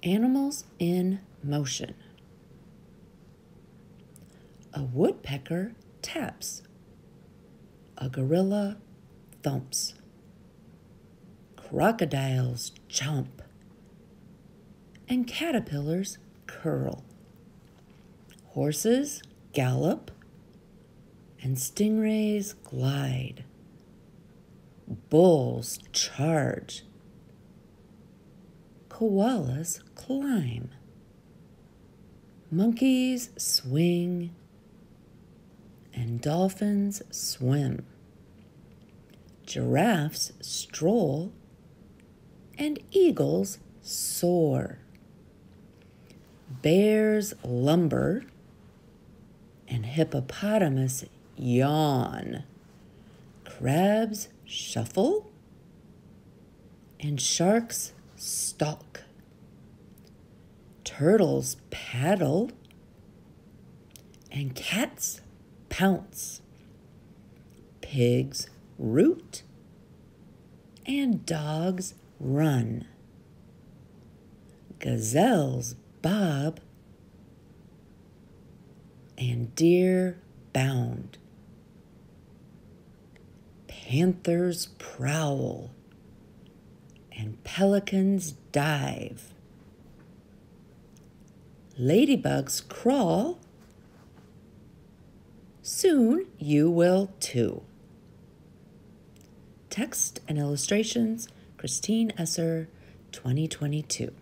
Animals in motion. A woodpecker taps. A gorilla thumps. Crocodiles jump. And caterpillars curl. Horses gallop. And stingrays glide. Bulls charge. Koalas climb. Monkeys swing. And dolphins swim. Giraffes stroll. And eagles soar. Bears lumber. And hippopotamus yawn. Crabs shuffle. And sharks stalk. Turtles paddle. And cats pounce. Pigs root. And dogs run. Gazelles bob. And deer bound. Panthers prowl. And pelicans dive. Ladybugs crawl. Soon you will too. Text and illustrations, Christine Esser, 2022.